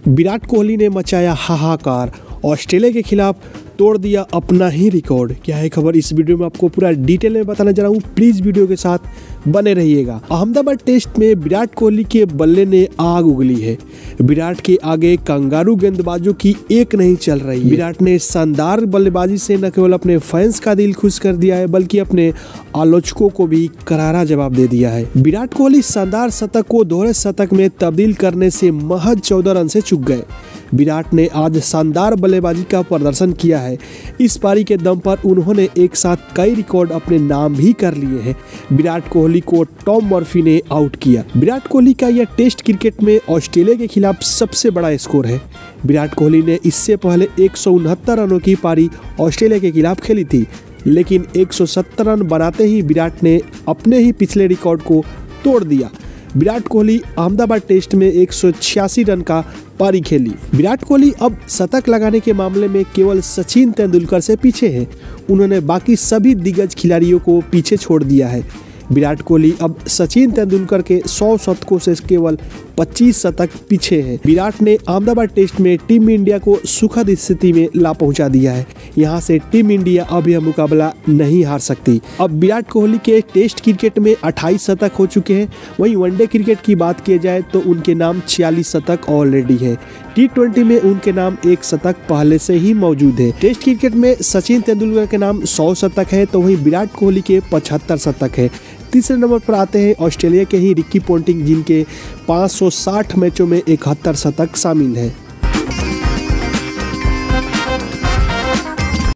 विराट कोहली ने मचाया हाहाकार, ऑस्ट्रेलिया के खिलाफ तोड़ दिया अपना ही रिकॉर्ड। क्या है खबर, इस वीडियो में आपको पूरा डिटेल में बताने जा रहा हूँ। प्लीज वीडियो के साथ बने रहिएगा। अहमदाबाद टेस्ट में विराट कोहली के बल्ले ने आग उगली है। विराट के आगे कंगारू गेंदबाजों की एक नहीं चल रही है। विराट ने शानदार बल्लेबाजी से न केवल अपने फैंस का दिल खुश कर दिया है, बल्कि अपने आलोचकों को भी करारा जवाब दे दिया है। विराट कोहली शानदार शतक को दोहरे शतक में तब्दील करने से महज 14 रन से चूक गए। विराट ने आज शानदार बल्लेबाजी का प्रदर्शन किया है। इस पारी के दम पर उन्होंने एक साथ कई रिकॉर्ड अपने नाम भी कर लिए हैं। विराट कोहली को टॉम मर्फी ने आउट किया। विराट कोहली का यह टेस्ट क्रिकेट में ऑस्ट्रेलिया के खिलाफ सबसे बड़ा स्कोर है। विराट कोहली ने इससे पहले 169 रनों की पारी ऑस्ट्रेलिया के खिलाफ खेली थी, लेकिन 170 रन बनाते ही विराट ने अपने ही पिछले रिकॉर्ड को तोड़ दिया। विराट कोहली अहमदाबाद टेस्ट में 186 रन का पारी खेली। विराट कोहली अब शतक लगाने के मामले में केवल सचिन तेंदुलकर से पीछे हैं। उन्होंने बाकी सभी दिग्गज खिलाड़ियों को पीछे छोड़ दिया है। विराट कोहली अब सचिन तेंदुलकर के 100 शतकों से केवल 25 शतक पीछे है। विराट ने अहमदाबाद टेस्ट में टीम इंडिया को सुखद स्थिति में ला पहुंचा दिया है। यहां से टीम इंडिया अब यह मुकाबला नहीं हार सकती। अब विराट कोहली के टेस्ट क्रिकेट में 28 शतक हो चुके हैं। वहीं वनडे क्रिकेट की बात की जाए तो उनके नाम 46 शतक ऑलरेडी है। T20 में उनके नाम 1 शतक पहले से ही मौजूद है। टेस्ट क्रिकेट में सचिन तेंदुलकर के नाम 100 शतक है, तो वहीं विराट कोहली के 75 शतक है। तीसरे नंबर पर आते हैं ऑस्ट्रेलिया के ही रिकी पोंटिंग, जिनके 560 मैचों में 71 शतक शामिल है।